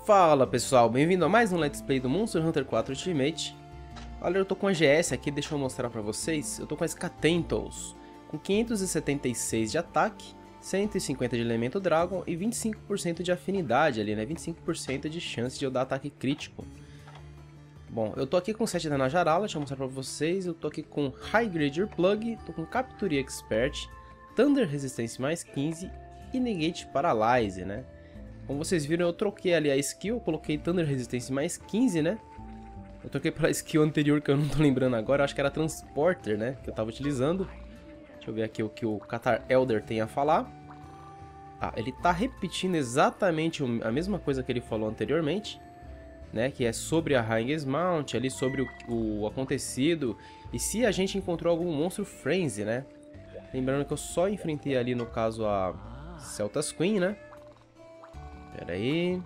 Fala pessoal, bem-vindo a mais um Let's Play do Monster Hunter 4 Ultimate. Olha, eu tô com a GS aqui, deixa eu mostrar pra vocês. Eu tô com a Scatentos, com 576 de ataque, 150 de elemento Dragon e 25% de afinidade ali, né? 25% de chance de eu dar ataque crítico. Bom, eu tô aqui com 7 da Najarala, deixa eu mostrar pra vocês. Eu tô aqui com High Grade Plug, tô com Capture Expert, Thunder Resistência mais 15 e Negate Paralyze, né? Como vocês viram, eu troquei ali a skill, eu coloquei Thunder Resistência mais 15, né? Eu troquei pela skill anterior, que eu não tô lembrando agora, eu acho que era Transporter, né? Que eu tava utilizando. Deixa eu ver aqui o que o Cathar Elder tem a falar. Ah, ele tá repetindo exatamente a mesma coisa que ele falou anteriormente, né? Que é sobre a High Mount, ali sobre o acontecido. E se a gente encontrou algum monstro Frenzy, né? Lembrando que eu só enfrentei ali, no caso, a Celtas Queen, né? Pera aí.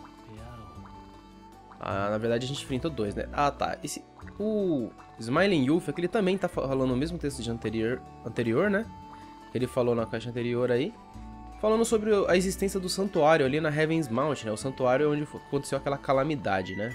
Ah, na verdade a gente enfrentou dois, né? Ah, tá. O Smiling Youth, aqui ele também tá falando o mesmo texto de anterior, né? Que ele falou na caixa anterior aí. Falando sobre a existência do santuário ali na Heaven's Mount, né? O santuário onde aconteceu aquela calamidade, né?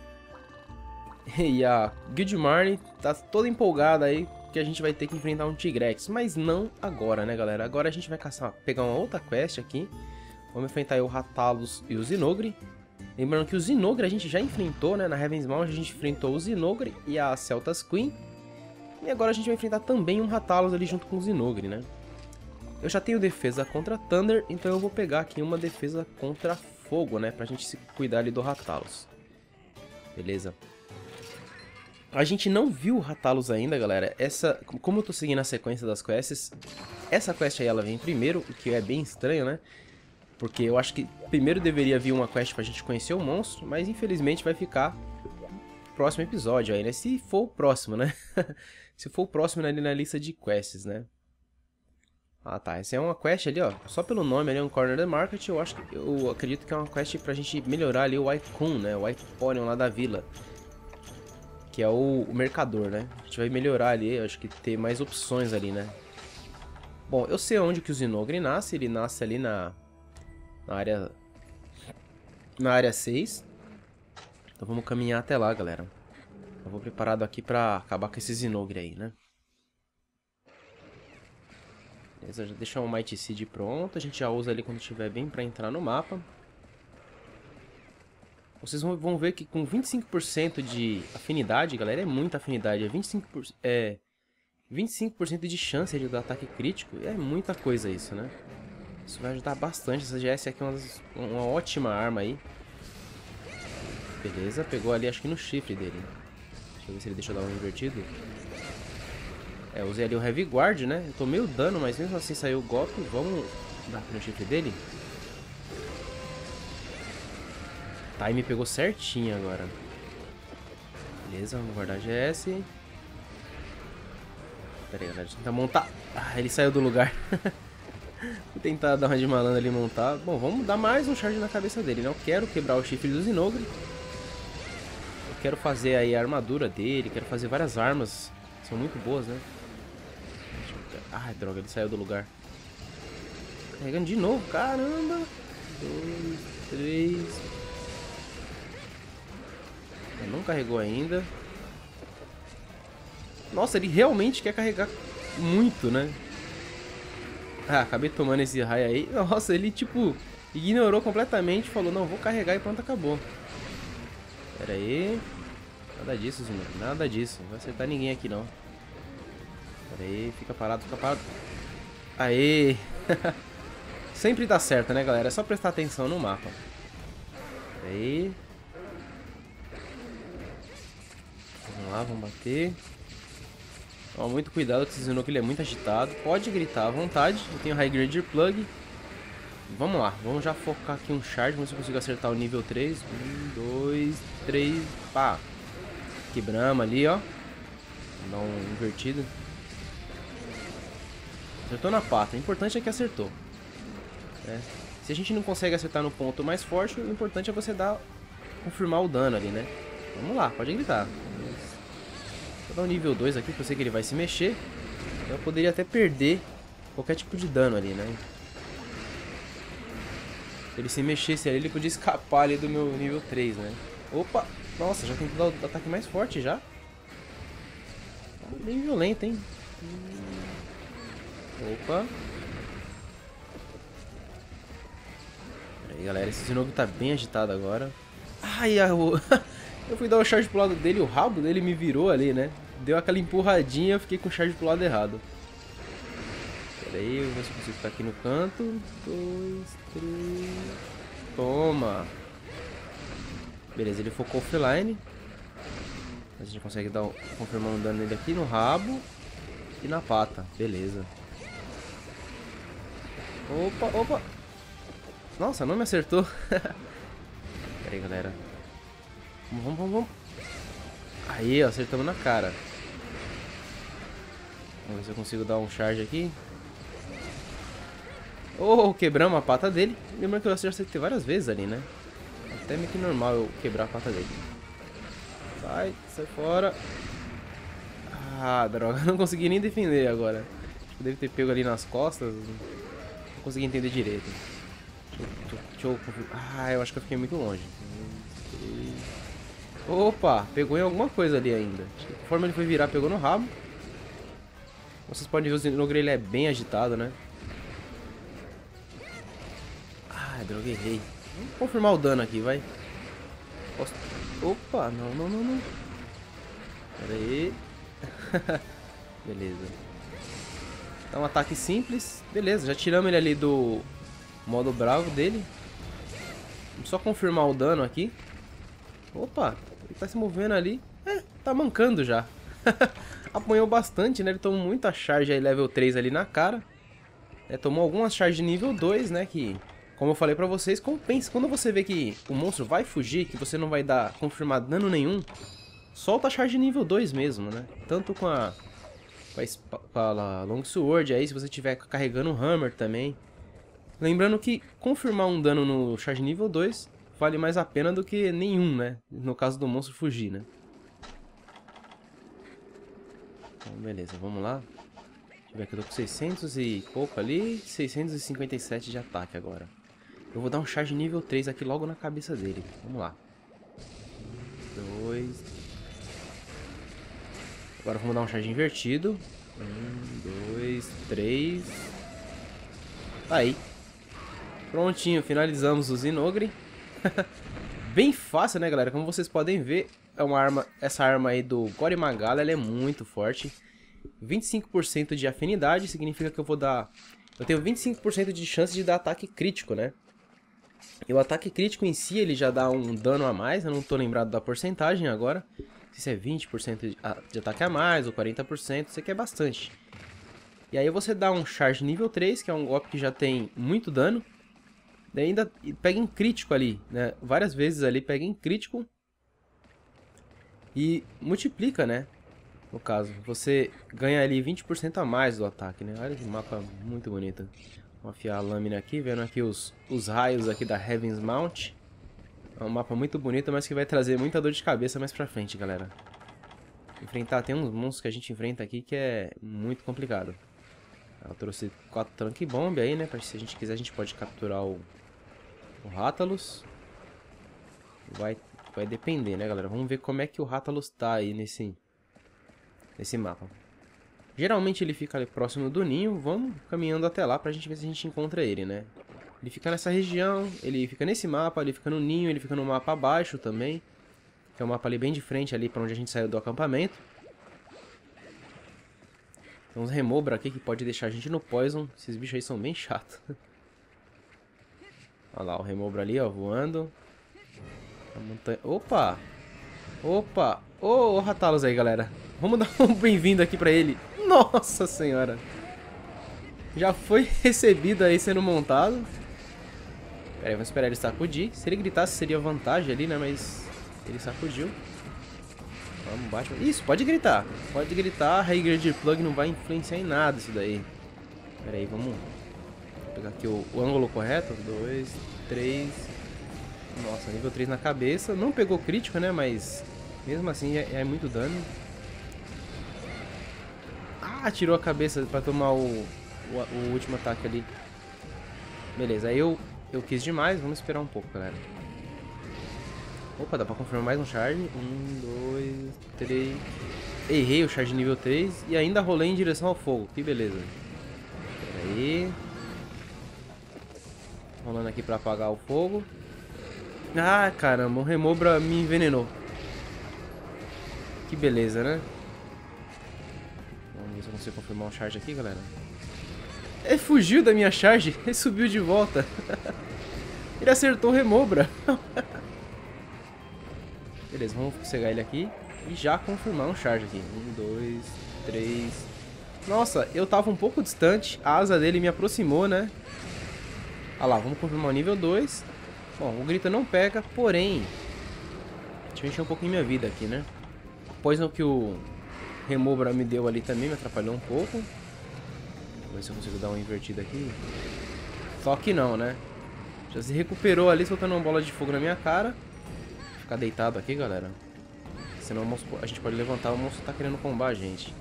E a Guildmarne tá toda empolgada aí que a gente vai ter que enfrentar um Tigrex. Mas não agora, né, galera? Agora a gente vai pegar uma outra quest aqui. Vamos enfrentar aí o Rathalos e o Zinogre. Lembrando que o Zinogre a gente já enfrentou, né? Na Heaven's Mount a gente enfrentou o Zinogre e a Celtas Queen. E agora a gente vai enfrentar também um Rathalos ali junto com o Zinogre, né? Eu já tenho defesa contra Thunder, então eu vou pegar aqui uma defesa contra Fogo, né? Pra gente se cuidar ali do Rathalos. Beleza. A gente não viu o Rathalos ainda, galera. Como eu tô seguindo a sequência das quests, essa quest aí ela vem primeiro, o que é bem estranho, né? Porque eu acho que primeiro deveria vir uma quest pra gente conhecer o monstro, mas infelizmente vai ficar no próximo episódio aí, né? Se for o próximo, né? Se for o próximo ali na lista de quests, né? Ah, tá. Essa é uma quest ali, ó. Só pelo nome ali, um Corner the Market, eu acredito que é uma quest pra gente melhorar ali o Icon, né? O Iconium lá da vila. Que é o mercador, né? A gente vai melhorar ali, eu acho que ter mais opções ali, né? Bom, eu sei onde que o Zinogre nasce. Ele nasce ali na área 6. Então vamos caminhar até lá, galera. Eu vou preparado aqui pra acabar com esse Zinogre aí, né? Beleza, já deixar o Might Seed pronto. A gente já usa ali quando estiver bem pra entrar no mapa. Vocês vão ver que com 25% de afinidade, galera, é muita afinidade. 25% de chance de dar ataque crítico. É muita coisa isso, né? Isso vai ajudar bastante. Essa GS aqui é uma ótima arma aí. Beleza, pegou ali acho que no chifre dele. Deixa eu ver se ele deixou dar um invertido. É, usei ali o Heavy Guard, né? Eu tomei o dano, mas mesmo assim saiu o golpe. Vamos dar no chifre dele. Tá, e me pegou certinho agora. Beleza, vamos guardar a GS. Pera aí, galera, deixa eu tentar montar. Ah, ele saiu do lugar. Vou tentar dar uma de malandro ali e montar. Bom, vamos dar mais um charge na cabeça dele, né? Eu quero quebrar o chifre do Zinogre. Eu quero fazer aí a armadura dele. Quero fazer várias armas. São muito boas, né? Ai, droga, ele saiu do lugar. Carregando de novo, caramba. 2, 3. Não carregou ainda. Nossa, ele realmente quer carregar muito, né? Ah, acabei tomando esse raio aí. Nossa, ele tipo ignorou completamente. Falou, não, vou carregar e pronto, acabou. Pera aí. Nada disso, Zinho. Nada disso. Não vai acertar ninguém aqui, não. Pera aí, fica parado, fica parado. Aê! Sempre dá certo, né, galera? É só prestar atenção no mapa. Pera aí. Vamos lá, vamos bater. Toma muito cuidado com esse Zinogre, ele é muito agitado. Pode gritar à vontade. Eu tenho High Grade Plug. Vamos lá, vamos já focar aqui um charge. Vamos ver se eu consigo acertar o nível 3. 1, 2, 3. Pá! Quebramos ali, ó. Dá um invertido. Acertou na pata. O importante é que acertou. Se a gente não consegue acertar no ponto mais forte, o importante é você confirmar o dano ali, né? Vamos lá, pode gritar. Vou dar um nível 2 aqui, que eu sei que ele vai se mexer. Eu poderia até perder qualquer tipo de dano ali, né? Se ele se mexesse ali, ele podia escapar ali do meu nível 3, né? Opa! Nossa, já tem que dar o ataque mais forte já. Tá bem violento, hein? Opa! Pera aí, galera. Esse Zinogre tá bem agitado agora. Ai, eu fui dar o charge pro lado dele, o rabo dele me virou ali, né? Deu aquela empurradinha, eu fiquei com o charge pro lado errado. Pera aí, eu vou ver se eu consigo ficar aqui no canto. 2, 3... Toma! Beleza, ele focou offline. A gente consegue confirmar um dano nele aqui no rabo e na pata. Beleza. Opa, opa! Nossa, não me acertou. Pera aí, galera. Vamos. Aí, ó, acertamos na cara. Vamos ver se eu consigo dar um charge aqui. Oh, quebramos a pata dele. Lembra que eu acertei várias vezes ali, né? Até meio que normal eu quebrar a pata dele. Sai fora. Ah, droga, não consegui nem defender agora. Acho que deve ter pego ali nas costas. Não consegui entender direito. Deixa eu confirmar. Ah, eu acho que eu fiquei muito longe. Opa, pegou em alguma coisa ali ainda. Conforme ele foi virar, pegou no rabo. Vocês podem ver o Zinogre, ele é bem agitado, né? Ah, droga, errei. Vamos confirmar o dano aqui, vai. Posso... Opa, não. Pera aí. Beleza. Dá um ataque simples. Beleza, já tiramos ele ali do modo bravo dele. Vamos só confirmar o dano aqui. Opa, ele tá se movendo ali. Tá mancando já. Apanhou bastante, né? Ele tomou muita charge aí, level 3 ali na cara. Tomou algumas charges de nível 2, né? Que, como eu falei pra vocês, compensa. Quando você vê que o monstro vai fugir, que você não vai confirmar dano nenhum, solta a charge de nível 2 mesmo, né? Tanto com a Longsword aí, se você estiver carregando o Hammer também. Lembrando que confirmar um dano no charge nível 2 vale mais a pena do que nenhum, né? No caso do monstro fugir, né? Então, beleza, vamos lá. Deixa eu ver aqui, eu tô com 600 e pouco ali, 657 de ataque agora. Eu vou dar um charge nível 3 aqui logo na cabeça dele. Vamos lá. 2. Agora vamos dar um charge invertido. 1, 2, 3. Tá aí. Prontinho, finalizamos o Zinogre. Bem fácil, né, galera? Como vocês podem ver, é uma arma, essa arma aí do Gore Magala, ela é muito forte. 25% de afinidade significa que eu tenho 25% de chance de dar ataque crítico, né? E o ataque crítico em si, ele já dá um dano a mais, eu não tô lembrado da porcentagem agora. Se é 20% de ataque a mais ou 40%, isso aqui é bastante. E aí você dá um charge nível 3, que é um golpe que já tem muito dano. Daí ainda pega em crítico ali, né? Várias vezes ali pega em crítico. E multiplica, né? No caso, você ganha ali 20% a mais do ataque, né? Olha que mapa muito bonito. Vou afiar a lâmina aqui, vendo aqui os raios aqui da Heaven's Mount. É um mapa muito bonito, mas que vai trazer muita dor de cabeça mais pra frente, galera. Tem uns monstros que a gente enfrenta aqui que é muito complicado. Eu trouxe 4 tanque bomb aí, né? Pra se a gente quiser, a gente pode capturar o Rathalos. Vai depender, né, galera? Vamos ver como é que o Rathalos tá aí nesse mapa. Geralmente ele fica ali próximo do ninho. Vamos caminhando até lá pra gente ver se a gente encontra ele, né? Ele fica nessa região, ele fica nesse mapa, ele fica no ninho, ele fica no mapa abaixo também. Que é o mapa ali bem de frente, ali pra onde a gente saiu do acampamento. Tem uns Remobra aqui que pode deixar a gente no Poison. Esses bichos aí são bem chatos. Olha lá, o Remobra ali, ó, voando. A montanha... Opa! Opa! Ô, Rathalos aí, galera. Vamos dar um bem-vindo aqui pra ele. Nossa senhora! Já foi recebido aí sendo montado. Pera aí, vamos esperar ele sacudir. Se ele gritasse seria vantagem ali, né? Mas ele sacudiu. Vamos, bate. Isso, pode gritar. Pode gritar. High-Grade Plug não vai influenciar em nada isso daí. Pera aí, vamos pegar aqui o ângulo correto. 2, 3. Nossa, nível 3 na cabeça. Não pegou crítico, né? Mas mesmo assim é muito dano. Ah, tirou a cabeça pra tomar o último ataque ali. Beleza, aí eu eu quis demais. Vamos esperar um pouco, galera. Opa, dá pra confirmar mais um charge. 1, 2, 3. Errei o charge nível 3 e ainda rolei em direção ao fogo. Que beleza. Pera aí. Rolando aqui pra apagar o fogo. Ah, caramba, o Remobra me envenenou. Que beleza, né? Vamos ver se eu consigo confirmar um charge aqui, galera. Ele fugiu da minha charge e subiu de volta. Ele acertou o Remobra. Beleza, vamos cegar ele aqui e já confirmar um charge aqui. 1, 2, 3. Nossa, eu tava um pouco distante. A asa dele me aproximou, né? Olha lá, vamos confirmar o nível 2. Bom, o grito não pega, porém... Deixa eu encher um pouquinho minha vida aqui, né? Pois no que o Remobra me deu ali também me atrapalhou um pouco. Vou ver se eu consigo dar uma invertida aqui. Só que não, né? Já se recuperou ali, soltando uma bola de fogo na minha cara. Vou ficar deitado aqui, galera. Senão o monstro, a gente pode levantar, o monstro tá querendo combar a gente.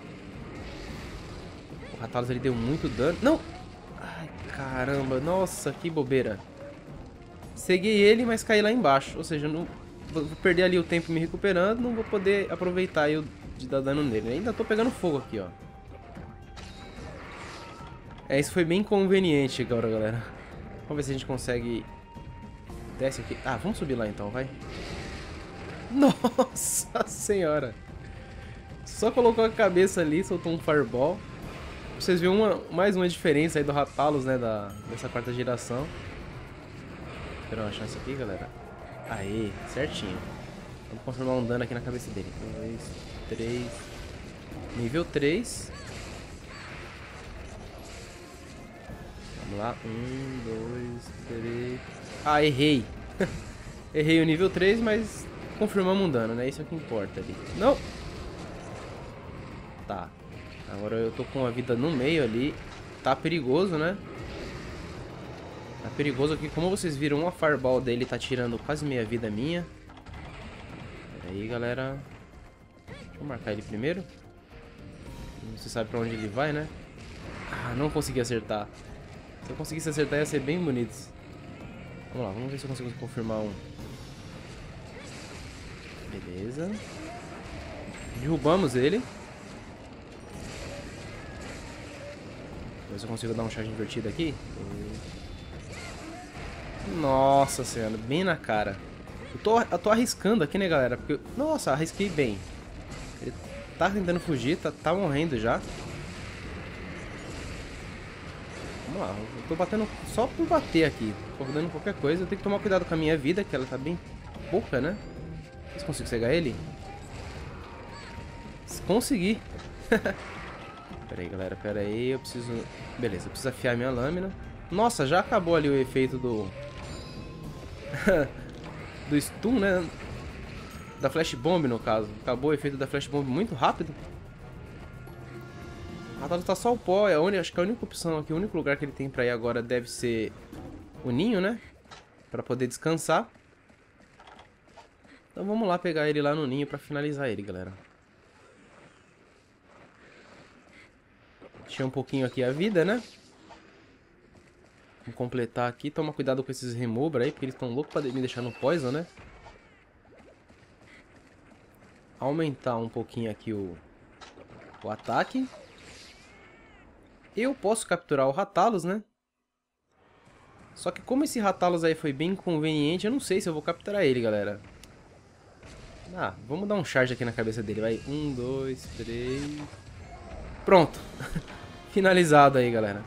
O Rathalos, ele deu muito dano. Não! Ai, caramba. Nossa, que bobeira. Ceguei ele, mas caí lá embaixo. Ou seja, não vou perder ali o tempo me recuperando. Não vou poder aproveitar eu de dar dano nele. Ainda tô pegando fogo aqui, ó. É, isso foi bem conveniente agora, galera. Vamos ver se a gente consegue... Desce aqui. Ah, vamos subir lá então, vai. Nossa senhora. Só colocou a cabeça ali, soltou um fireball. Vocês viram mais uma diferença aí do Rathalos, né, dessa quarta geração. Esperar uma chance aqui, galera. Aê, certinho. Vamos confirmar um dano aqui na cabeça dele. 2, 3. Nível 3. Vamos lá. 1, 2, 3. Ah, errei. Errei o nível 3, mas confirmamos um dano, né? Isso é o que importa ali. Não! Tá. Agora eu tô com a vida no meio ali. Tá perigoso, né? Tá perigoso aqui. Como vocês viram, uma fireball dele tá tirando quase meia vida minha. Pera aí, galera. Vou marcar ele primeiro. Você sabe pra onde ele vai, né? Ah, não consegui acertar. Se eu conseguisse acertar, ia ser bem bonito. Vamos lá, vamos ver se eu consigo confirmar um. Beleza. Derrubamos ele. Ver se eu consigo dar um charge invertido aqui. Nossa senhora, bem na cara. Eu tô arriscando aqui, né, galera? Porque, nossa, arrisquei bem. Ele tá tentando fugir, tá morrendo já. Vamos lá, eu tô batendo só por bater aqui. Tô dando qualquer coisa. Eu tenho que tomar cuidado com a minha vida, que ela tá bem pouca, né? Não sei se consigo cegar ele. Consegui. Pera aí, galera, pera aí. Eu preciso... Beleza, eu preciso afiar minha lâmina. Nossa, já acabou ali o efeito do... do stun, né? Da flash bomb, no caso. Acabou o efeito da flash bomb muito rápido. Rathalos tá só o pó. Acho que a única opção aqui, o único lugar que ele tem pra ir agora deve ser o ninho, né? Pra poder descansar. Então vamos lá pegar ele lá no ninho pra finalizar ele, galera. Tinha um pouquinho aqui a vida, né? Vamos completar aqui. Toma cuidado com esses Remobra aí, porque eles estão loucos pra me deixar no poison, né? Aumentar um pouquinho aqui o ataque. Eu posso capturar o Rathalos, né? Só que como esse Rathalos aí foi bem conveniente, eu não sei se eu vou capturar ele, galera. Ah, vamos dar um charge aqui na cabeça dele, vai. 1, 2, 3... Pronto. Finalizado aí, galera.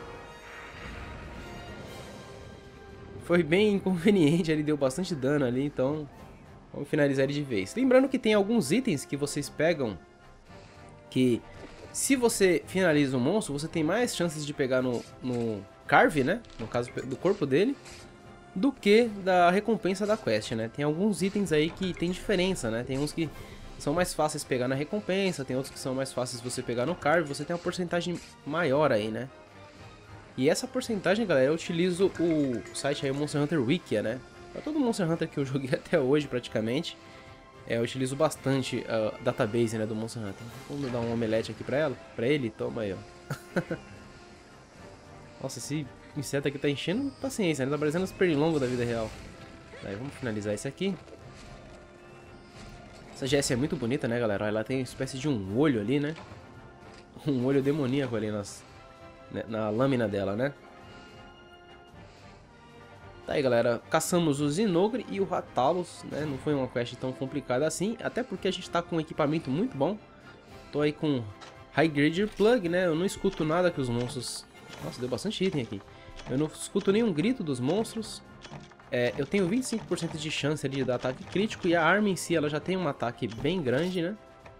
Foi bem inconveniente, ele deu bastante dano ali, então vamos finalizar ele de vez. Lembrando que tem alguns itens que vocês pegam que, se você finaliza o monstro, você tem mais chances de pegar no carve, né? No caso do corpo dele, do que da recompensa da quest, né? Tem alguns itens aí que tem diferença, né? Tem uns que são mais fáceis de pegar na recompensa, tem outros que são mais fáceis de você pegar no carve, você tem uma porcentagem maior aí, né? E essa porcentagem, galera, eu utilizo o site aí, o Monster Hunter Wiki, né? Pra todo Monster Hunter que eu joguei até hoje, praticamente, eu utilizo bastante a database, né, do Monster Hunter. Vamos dar um omelete aqui pra ele? Toma aí, ó. Nossa, esse inseto aqui tá enchendo paciência, né? Tá parecendo os pernilongos da vida real. Daí vamos finalizar esse aqui. Essa GS é muito bonita, né, galera? Ela tem uma espécie de um olho ali, né? Um olho demoníaco ali na lâmina dela, né? Tá aí, galera, caçamos o Zinogre e o Rathalos, né? Não foi uma quest tão complicada assim, até porque a gente tá com um equipamento muito bom. Tô aí com High Grade Plug, né? Eu não escuto nada que os monstros... Nossa, deu bastante item aqui. Eu não escuto nenhum grito dos monstros. Eu tenho 25% de chance ali de dar ataque crítico e a arma em si, ela já tem um ataque bem grande, né?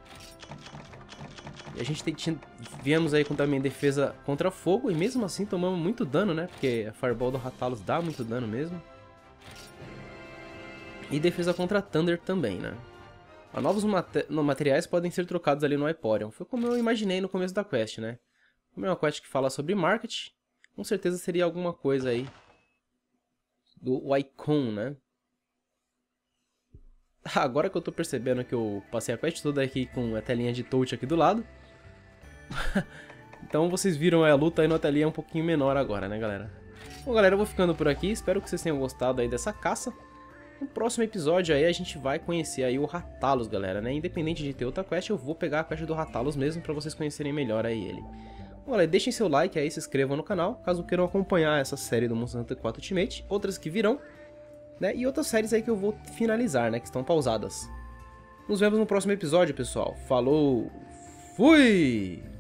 E a gente viemos aí com também defesa contra fogo e mesmo assim tomamos muito dano, né? Porque a Fireball do Rathalos dá muito dano mesmo. E defesa contra Thunder também, né? Novos materiais podem ser trocados ali no Hyporion. Foi como eu imaginei no começo da quest, né? Como é uma quest que fala sobre market, com certeza seria alguma coisa aí do Icon, né? Agora que eu tô percebendo que eu passei a quest toda aqui com a telinha de touch aqui do lado. Então vocês viram a luta aí na telinha um pouquinho menor agora, né, galera? Bom, galera, eu vou ficando por aqui. Espero que vocês tenham gostado aí dessa caça. No próximo episódio aí a gente vai conhecer aí o Rathalos, galera, né? Independente de ter outra quest, eu vou pegar a quest do Rathalos mesmo pra vocês conhecerem melhor aí ele. Bom, galera, deixem seu like aí, se inscrevam no canal, caso queiram acompanhar essa série do Monster Hunter 4 Ultimate, outras que virão, né? E outras séries aí que eu vou finalizar, né? Que estão pausadas. Nos vemos no próximo episódio, pessoal. Falou! Fui!